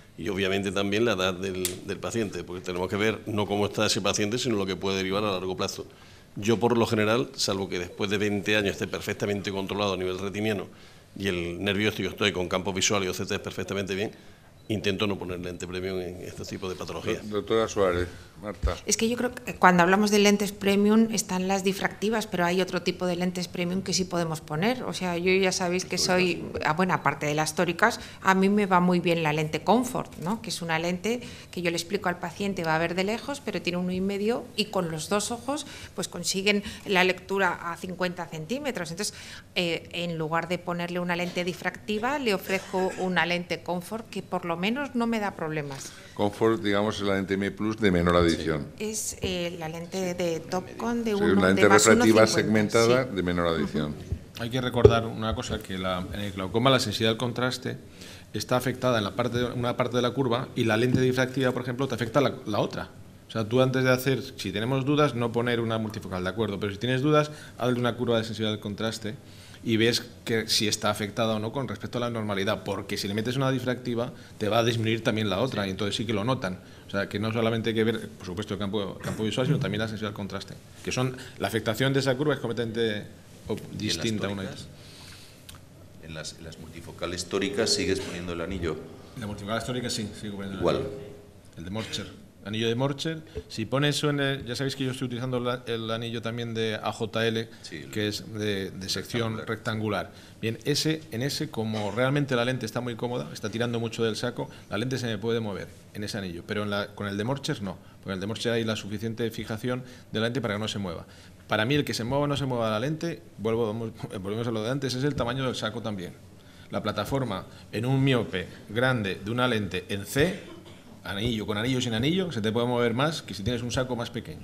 Y obviamente también la edad del, del paciente, porque tenemos que ver no cómo está ese paciente, sino lo que puede derivar a largo plazo. Yo, por lo general, salvo que después de veinte años esté perfectamente controlado a nivel retiniano y el nervio óptico estoy con campos visuales y O C T perfectamente bien, intento no poner lente premium en este tipo de patologías. Doctora Suárez, Marta. Es que yo creo que cuando hablamos de lentes premium están las difractivas, pero hay otro tipo de lentes premium que sí podemos poner. O sea, yo ya sabéis que soy, bueno, aparte de las tóricas, a mí me va muy bien la lente Comfort, ¿no? Que es una lente que yo le explico al paciente, va a ver de lejos, pero tiene uno y medio y con los dos ojos pues consiguen la lectura a cincuenta centímetros. Entonces, eh, en lugar de ponerle una lente difractiva, le ofrezco una lente Comfort que por lo menos no me da problemas. Comfort, digamos, es la lente M plus de menor adición. Es eh, la lente de Topcon de Sí, uno una lente de más refractiva uno cincuenta, segmentada sí. de menor adición. Hay que recordar una cosa, que la, en el glaucoma la sensibilidad al contraste está afectada en la parte de, una parte de la curva y la lente difractiva, por ejemplo, te afecta la, la otra. O sea, tú antes de hacer, si tenemos dudas, no poner una multifocal, ¿de acuerdo? Pero si tienes dudas, hazle una curva de sensibilidad al contraste y ves que si está afectada o no con respecto a la normalidad, porque si le metes una difractiva te va a disminuir también la otra, y entonces sí que lo notan. O sea, que no solamente hay que ver, por supuesto, el campo, campo visual, sino también la sensibilidad al contraste, que son, la afectación de esa curva es completamente distinta una y otra. En las, en las multifocales tóricas sigues poniendo el anillo. En la multifocal histórica sí, sigo poniendo el Igual. anillo. El de Morcher. Anillo de Morcher, si pones eso en el, ya sabéis que yo estoy utilizando la, el anillo también de A J L, sí, que es de, de sección rectangular. rectangular. Bien, ese, en ese, como realmente la lente está muy cómoda, está tirando mucho del saco, la lente se me puede mover en ese anillo, pero en la, con el de Morcher no, porque en el de Morcher hay la suficiente fijación de la lente para que no se mueva. Para mí el que se mueva o no se mueva la lente, vuelvo, volvemos a lo de antes, es el tamaño del saco también. La plataforma en un miope grande de una lente en C, anillo con anillo sin anillo, se te puede mover más que si tienes un saco más pequeño.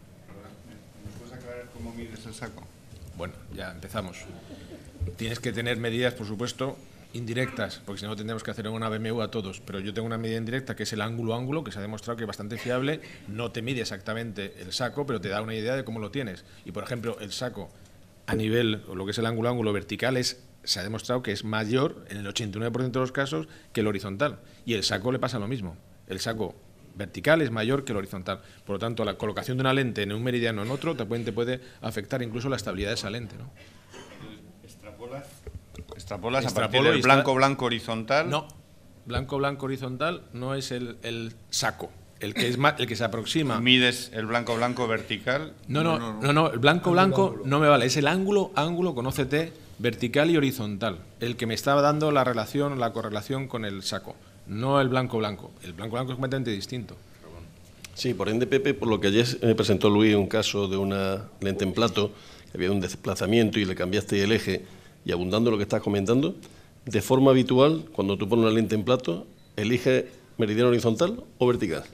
¿Me puedes aclarar cómo mides el saco? Bueno, ya empezamos. Tienes que tener medidas, por supuesto, indirectas, porque si no tendremos que hacer una B M W a todos, pero yo tengo una medida indirecta que es el ángulo-ángulo, que se ha demostrado que es bastante fiable, no te mide exactamente el saco, pero te da una idea de cómo lo tienes. Y, por ejemplo, el saco a nivel, o lo que es el ángulo-ángulo vertical, es, se ha demostrado que es mayor, en el ochenta y nueve por ciento de los casos, que el horizontal. Y el saco le pasa lo mismo. El saco vertical es mayor que el horizontal. Por lo tanto, la colocación de una lente en un meridiano o en otro te puede, te puede afectar incluso la estabilidad de esa lente, ¿no? ¿Extrapolas? ¿Extrapolas a Extrapolo partir del y está- blanco, blanco, horizontal? No, blanco, blanco, horizontal no es el, el saco. El que, es más, el que se aproxima. ¿Mides el blanco, blanco, vertical? No, no, no, no, el blanco, blanco no me vale. Es el ángulo, ángulo con O C T vertical y horizontal. El que me estaba dando la relación, la correlación con el saco. No el blanco, blanco. El blanco, blanco es completamente distinto. Sí, por ende, Pepe, por lo que ayer me presentó Luis un caso de una lente en plato, que había un desplazamiento y le cambiaste el eje, y abundando lo que estás comentando, de forma habitual, cuando tú pones una lente en plato, ¿elige meridiano horizontal o vertical?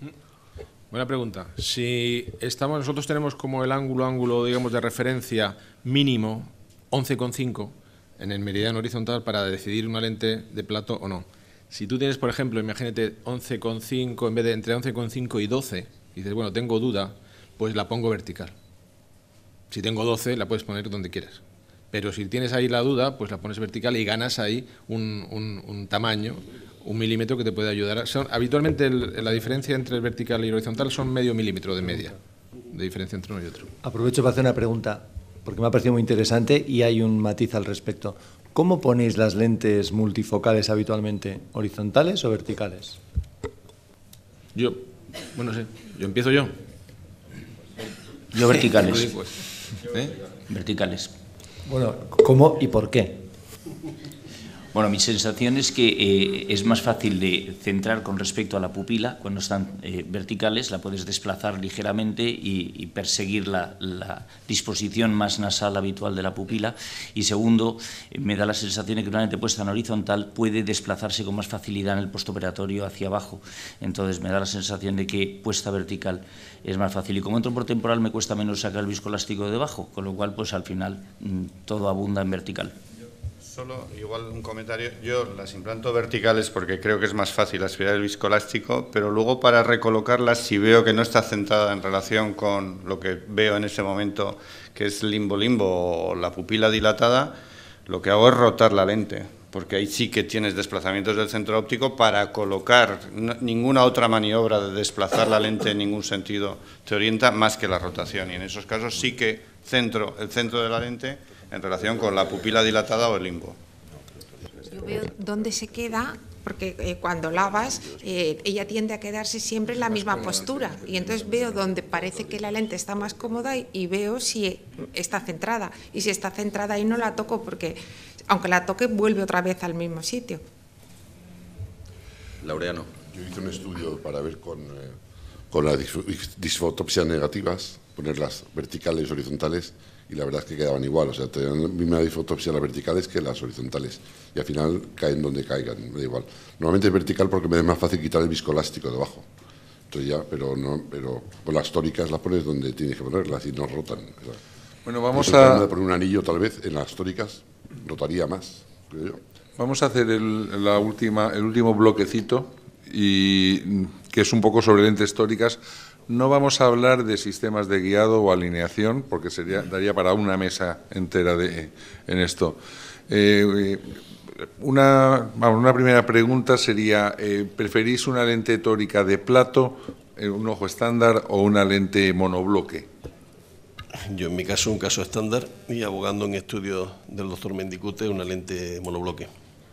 Buena pregunta. Si estamos, nosotros tenemos como el ángulo, ángulo, digamos, de referencia mínimo once coma cinco en el meridiano horizontal para decidir una lente de plato o no. Si tú tienes, por ejemplo, imagínate once coma cinco en vez de entre once coma cinco y doce, y dices, bueno, tengo duda, pues la pongo vertical. Si tengo doce, la puedes poner donde quieras. Pero si tienes ahí la duda, pues la pones vertical y ganas ahí un, un, un tamaño, un milímetro que te puede ayudar. Son, habitualmente el, la diferencia entre el vertical y el horizontal son medio milímetro de media, de diferencia entre uno y otro. Aprovecho para hacer una pregunta, porque me ha parecido muy interesante y hay un matiz al respecto. ¿Cómo ponéis las lentes multifocales habitualmente? ¿Horizontales o verticales? Yo, bueno, sé, yo empiezo yo. Yo verticales. ¿Eh? Verticales. Bueno, ¿cómo y por qué? Bueno, mi sensación es que eh, es más fácil de centrar con respecto a la pupila. Cuando están eh, verticales la puedes desplazar ligeramente y, y perseguir la, la disposición más nasal habitual de la pupila. Y segundo, eh, me da la sensación de que una lente puesta en horizontal puede desplazarse con más facilidad en el postoperatorio hacia abajo. Entonces me da la sensación de que puesta vertical es más fácil. Y como entro por temporal me cuesta menos sacar el viscoelástico de debajo, con lo cual pues al final mmm, todo abunda en vertical. Solo, igual un comentario, yo las implanto verticales porque creo que es más fácil aspirar el viscoelástico, pero luego para recolocarlas, si veo que no está centrada en relación con lo que veo en ese momento, que es limbo-limbo o la pupila dilatada, lo que hago es rotar la lente, porque ahí sí que tienes desplazamientos del centro óptico para colocar, no, ninguna otra maniobra de desplazar la lente en ningún sentido te orienta más que la rotación, y en esos casos sí que centro, el centro de la lente en relación con la pupila dilatada o el limbo. Yo veo dónde se queda, porque eh, cuando lavas, eh, ella tiende a quedarse siempre en la misma postura, y entonces veo donde parece que la lente está más cómoda y, y veo si está centrada, y si está centrada ahí no la toco, porque aunque la toque vuelve otra vez al mismo sitio. Laureano. Yo hice un estudio para ver con, eh, con las disfotopsias negativas, ponerlas verticales y horizontales, y la verdad es que quedaban igual, o sea, tenían la misma disfotopsia las verticales que las horizontales, y al final caen donde caigan, me da igual. Normalmente es vertical porque me es más fácil quitar el viscoelástico debajo, entonces ya, pero no, pero con las tóricas las pones donde tienes que ponerlas y no rotan. Bueno, vamos a... a... poner un anillo tal vez en las tóricas, rotaría más, creo yo. Vamos a hacer el, la última, el último bloquecito, y que es un poco sobre lentes tóricas. No vamos a hablar de sistemas de guiado o alineación, porque sería, daría para una mesa entera de, en esto. Eh, una, vamos, una primera pregunta sería, eh, ¿preferís una lente tórica de plato, eh, un ojo estándar, o una lente monobloque? Yo en mi caso, un caso estándar, y abogando en estudios del doctor Mendicute, una lente monobloque.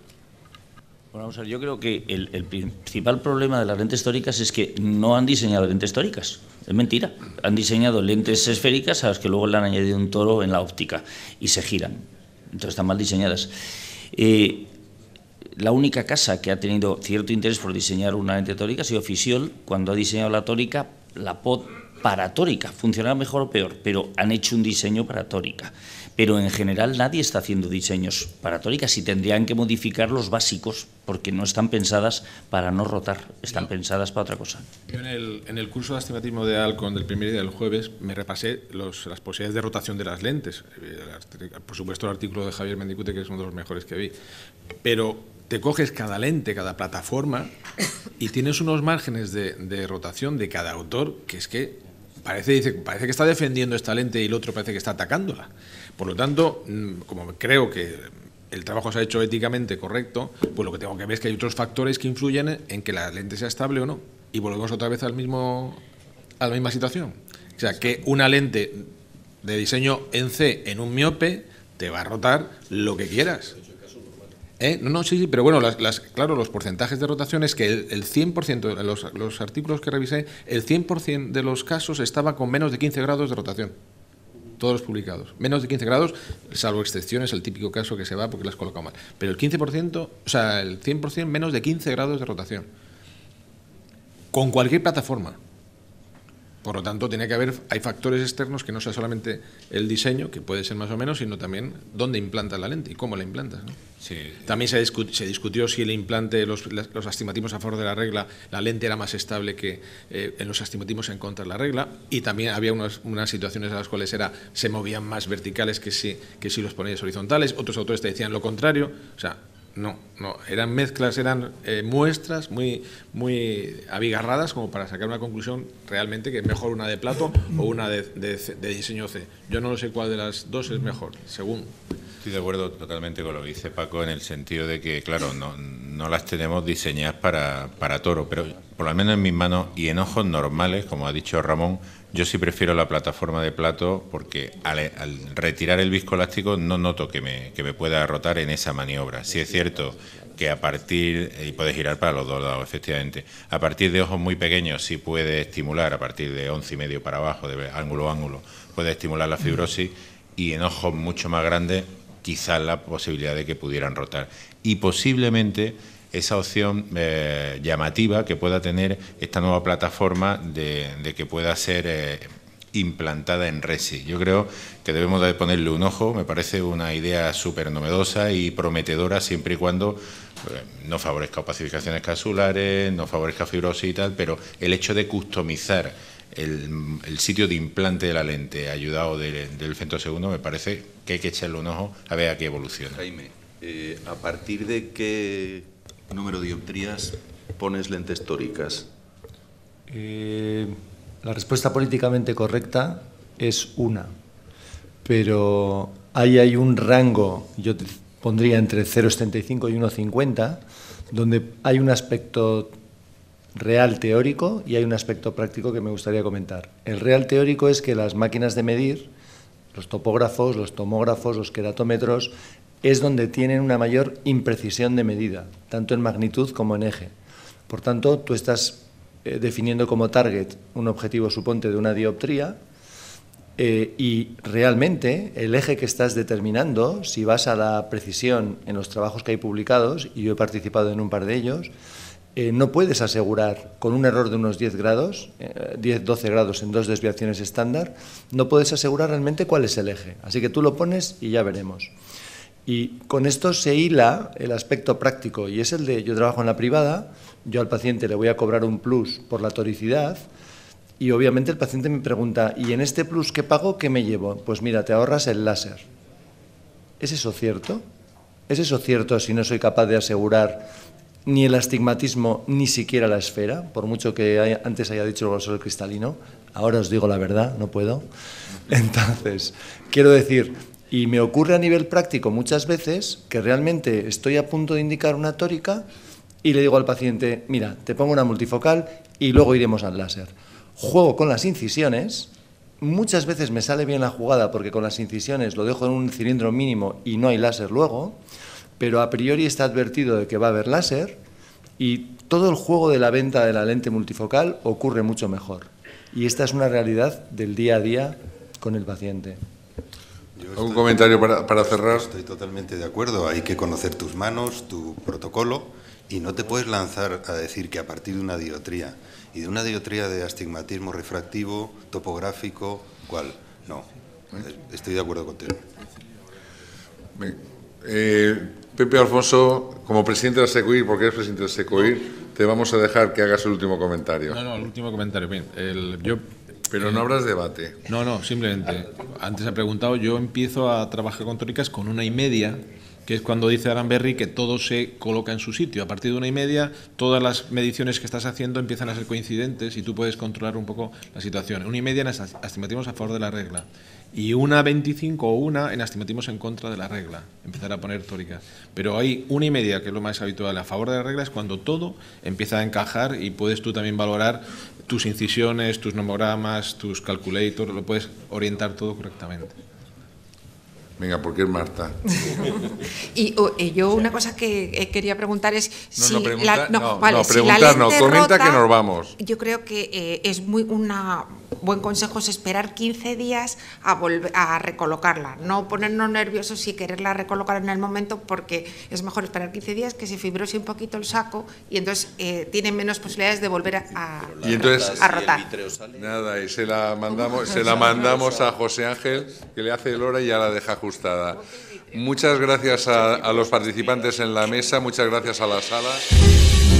Bueno, vamos a ver, yo creo que el, el principal problema de las lentes tóricas es que no han diseñado lentes tóricas. Es mentira. Han diseñado lentes esféricas a las que luego le han añadido un toro en la óptica y se giran. Entonces están mal diseñadas. Eh, la única casa que ha tenido cierto interés por diseñar una lente tórica ha sido Fisiol, cuando ha diseñado la tórica, la P O D para tórica. Funcionará mejor o peor, pero han hecho un diseño para tórica. Pero en general nadie está haciendo diseños para tóricas y tendrían que modificar los básicos, porque no están pensadas para no rotar, están no. pensadas para otra cosa. Yo en el, en el curso de astigmatismo de Alcon del primer día del jueves me repasé los, las posibilidades de rotación de las lentes. Por supuesto el artículo de Javier Mendicute, que es uno de los mejores que vi. Pero te coges cada lente, cada plataforma, y tienes unos márgenes de, de rotación de cada autor que es que parece, dice, parece que está defendiendo esta lente y el otro parece que está atacándola. Por lo tanto, como creo que el trabajo se ha hecho éticamente correcto, pues lo que tengo que ver es que hay otros factores que influyen en que la lente sea estable o no. Y volvemos otra vez al mismo, a la misma situación. O sea, que una lente de diseño en C en un miope te va a rotar lo que quieras. ¿Eh? No, no, sí, sí, pero bueno, las, las, claro, los porcentajes de rotación es que el, el cien por ciento, los, los artículos que revisé, el cien por ciento de los casos estaba con menos de quince grados de rotación. Todos los publicados. Menos de quince grados, salvo excepciones, el típico caso que se va porque lo has colocado mal. Pero el quince por ciento, o sea, el cien por ciento menos de quince grados de rotación. Con cualquier plataforma. Por lo tanto, tiene que haber, hay factores externos que no sea solamente el diseño, que puede ser más o menos, sino también dónde implantas la lente y cómo la implantas, ¿no? Sí. También se, discut, se discutió si el implante, los, los astigmatismos a favor de la regla, la lente era más estable que eh, en los astigmatismos en contra de la regla, y también había unas, unas situaciones en las cuales era, se movían más verticales que si, que si los ponías horizontales. Otros autores te decían lo contrario. O sea, no, no, eran mezclas, eran eh, muestras muy, muy abigarradas como para sacar una conclusión realmente que es mejor una de plato o una de, de, de diseño C. Yo no sé cuál de las dos es mejor, según. Estoy de acuerdo totalmente con lo que dice Paco, en el sentido de que, claro, no, no las tenemos diseñadas para, para toro, pero por lo menos en mis manos y en ojos normales, como ha dicho Ramón, yo sí prefiero la plataforma de plato porque al, al retirar el viscoelástico no noto que me, que me pueda rotar en esa maniobra. Sí es cierto que a partir, y puede girar para los dos lados, efectivamente, a partir de ojos muy pequeños sí puede estimular, a partir de once y medio para abajo, de ángulo a ángulo, puede estimular la fibrosis, y en ojos mucho más grandes quizás la posibilidad de que pudieran rotar. Y posiblemente esa opción eh, llamativa que pueda tener esta nueva plataforma de, de que pueda ser eh, implantada en Resi. Yo creo que debemos de ponerle un ojo, me parece una idea súper novedosa y prometedora siempre y cuando eh, no favorezca opacificaciones capsulares, no favorezca fibrosis y tal, pero el hecho de customizar el, el sitio de implante de la lente ayudado de, del femtosegundo me parece que hay que echarle un ojo a ver a qué evoluciona. Jaime, eh, ¿a partir de qué número de dioptrías pones lentes tóricas? Eh, la respuesta políticamente correcta es una, pero ahí hay un rango. Yo pondría entre cero coma setenta y cinco y uno coma cincuenta, donde hay un aspecto real teórico y hay un aspecto práctico que me gustaría comentar. El real teórico es que las máquinas de medir, los topógrafos, los tomógrafos, los queratómetros, es donde tienen una mayor imprecisión de medida, tanto en magnitud como en eje. Por tanto, tú estás eh, definiendo como target un objetivo, suponte, de una dioptría, eh, y realmente el eje que estás determinando, si vas a la precisión en los trabajos que hay publicados, y yo he participado en un par de ellos, eh, no puedes asegurar con un error de unos diez grados, eh, diez doce grados en dos desviaciones estándar, no puedes asegurar realmente cuál es el eje. Así que tú lo pones y ya veremos. Y con esto se hila el aspecto práctico, y es el de, yo trabajo en la privada, yo al paciente le voy a cobrar un plus por la toricidad, y obviamente el paciente me pregunta, ¿y en este plus que pago qué me llevo? Pues mira, te ahorras el láser. ¿Es eso cierto? ¿Es eso cierto si no soy capaz de asegurar ni el astigmatismo ni siquiera la esfera? Por mucho que haya, antes haya dicho el grosor cristalino, ahora os digo la verdad, no puedo. Entonces, quiero decir, y me ocurre a nivel práctico muchas veces que realmente estoy a punto de indicar una tórica y le digo al paciente, mira, te pongo una multifocal y luego iremos al láser. Juego con las incisiones, muchas veces me sale bien la jugada porque con las incisiones lo dejo en un cilindro mínimo y no hay láser luego, pero a priori está advertido de que va a haber láser y todo el juego de la venta de la lente multifocal ocurre mucho mejor. Y esta es una realidad del día a día con el paciente. ¿Algún comentario para, para cerrar? Estoy totalmente de acuerdo. Hay que conocer tus manos, tu protocolo, y no te puedes lanzar a decir que a partir de una dioptría y de una dioptría de astigmatismo refractivo, topográfico, ¿cuál? No. Estoy de acuerdo contigo. Eh, Pepe Alfonso, como presidente del SECOIR, porque eres presidente del SECOIR, te vamos a dejar que hagas el último comentario. No, no, el último comentario. Bien, el, yo Pero no habrás debate. No, no, simplemente, antes he preguntado, yo empiezo a trabajar con tóricas con una y media, que es cuando dice Aranberry que todo se coloca en su sitio. A partir de una y media, todas las mediciones que estás haciendo empiezan a ser coincidentes y tú puedes controlar un poco la situación. Una y media en astigmatismos a favor de la regla y una veinticinco o una en astigmatismos en contra de la regla, empezar a poner tóricas. Pero hay una y media, que es lo más habitual, a favor de la regla, es cuando todo empieza a encajar y puedes tú también valorar tus incisiones, tus nomogramas, tus calculators, lo puedes orientar todo correctamente. Venga, ¿por qué es Marta? y, uh, y yo una cosa que eh, quería preguntar es no, si no, pregunta, la, no, no, vale, no si preguntar la no, lente comenta rota, que nos vamos. Yo creo que eh, es muy una buen consejo es esperar quince días a volver a recolocarla, no ponernos nerviosos y quererla recolocar en el momento, porque es mejor esperar quince días que se fibrose un poquito el saco y entonces eh, tiene menos posibilidades de volver a, a, y entonces, a rotar. Nada, y se la mandamos, se la mandamos a José Ángel, que le hace el hora y ya la deja ajustada. Muchas gracias a, a los participantes en la mesa, muchas gracias a la sala.